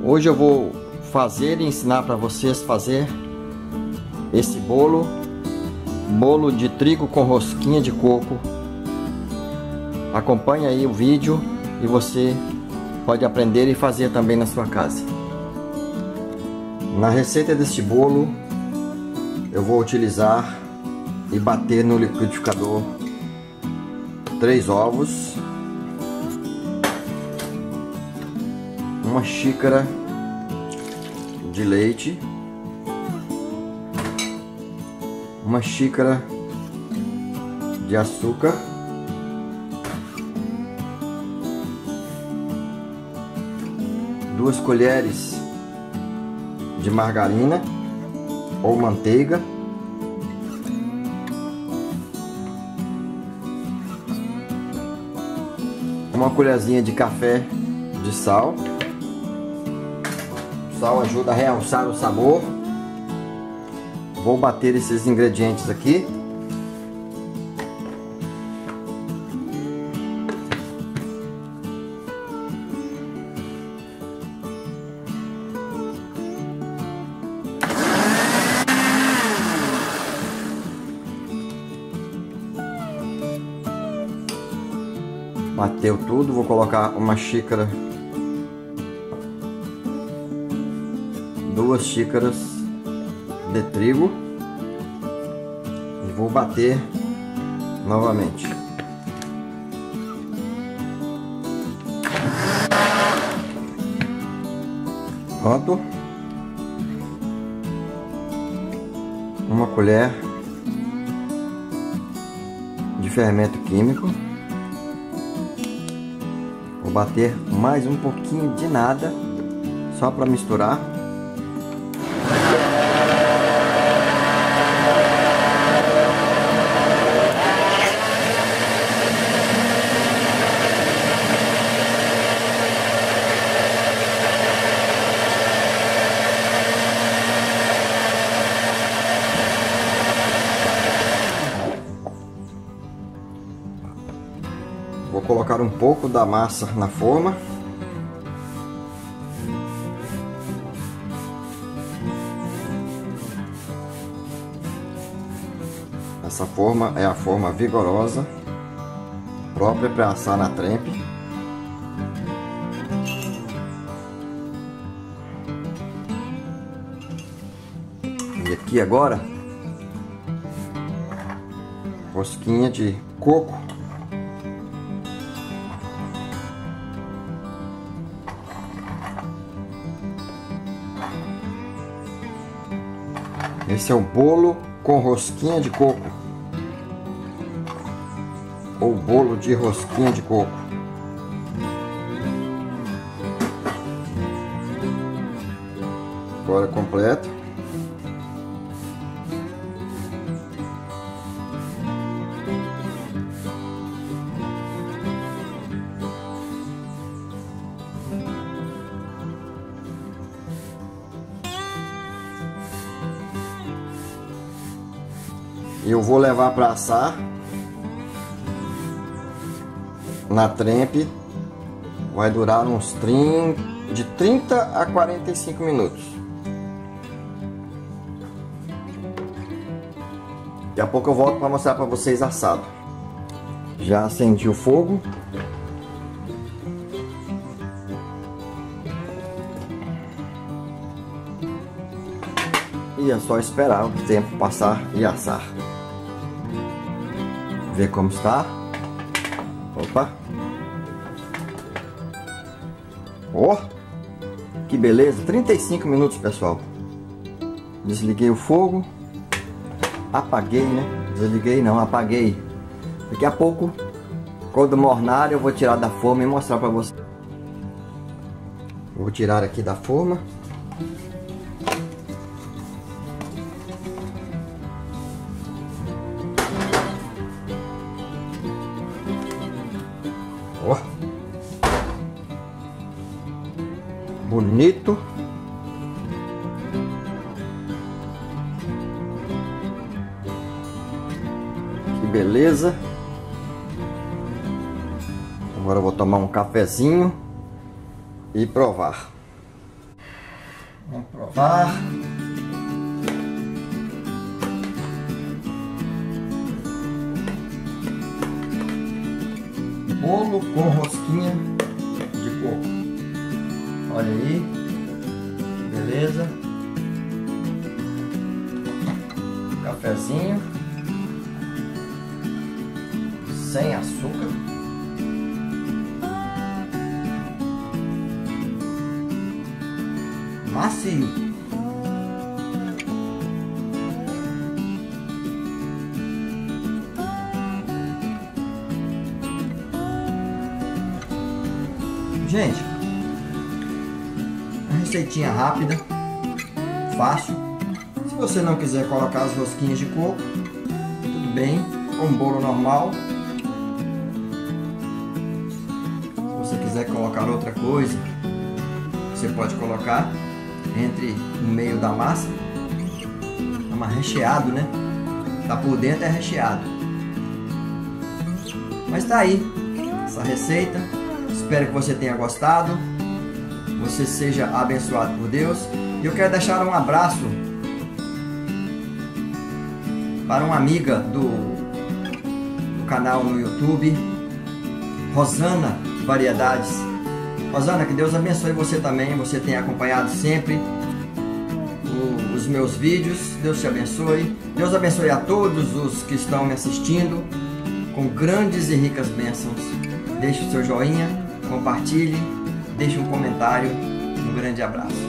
Hoje eu vou fazer e ensinar para vocês fazer esse bolo de trigo com rosquinha de coco. Acompanhe aí o vídeo e você pode aprender e fazer também na sua casa. Na receita deste bolo eu vou utilizar e bater no liquidificador 3 ovos, uma xícara de leite, uma xícara de açúcar, duas colheres de margarina ou manteiga, uma colherzinha de café de sal. O sal ajuda a realçar o sabor. Vou bater esses ingredientes aqui. Bateu tudo, vou colocar uma xícara, 2 xícaras de trigo e vou bater novamente. Pronto. Uma colher de fermento químico. Vou bater mais um pouquinho de nada, só para misturar. Vou colocar um pouco da massa na forma. Essa forma é a forma vigorosa, própria para assar na trempe. E aqui agora, rosquinha de coco. Esse é o bolo com rosquinha de coco, ou bolo de rosquinha de coco. Agora completo. Eu vou levar para assar na trempe. Vai durar uns de 30 a 45 minutos. Daqui a pouco eu volto para mostrar para vocês assado. Já acendi o fogo. E é só esperar o tempo passar e assar. Ver como está. Opa! Ó! Que beleza! 35 minutos, pessoal. Desliguei o fogo. Apaguei, né? Desliguei não, apaguei. Daqui a pouco, quando mornar, eu vou tirar da forma e mostrar para vocês. Vou tirar aqui da forma. Ó, bonito. Que beleza. Agora eu vou tomar um cafezinho e provar. Vamos provar. Bolo com rosquinha de coco. Olha aí, beleza. Cafezinho sem açúcar. Macio. Gente, uma receitinha rápida, fácil. Se você não quiser colocar as rosquinhas de coco, tudo bem, com um bolo normal. Se você quiser colocar outra coisa, você pode colocar entre no meio da massa. É uma recheado, né? Tá por dentro, é recheado. Mas tá aí essa receita. Espero que você tenha gostado. Você seja abençoado por Deus. E eu quero deixar um abraço para uma amiga do canal no YouTube, Rosana Variedades. Rosana, que Deus abençoe você também. Você tem acompanhado sempre os meus vídeos. Deus te abençoe. Deus abençoe a todos os que estão me assistindo com grandes e ricas bênçãos. Deixe o seu joinha, compartilhe, deixe um comentário. Um grande abraço.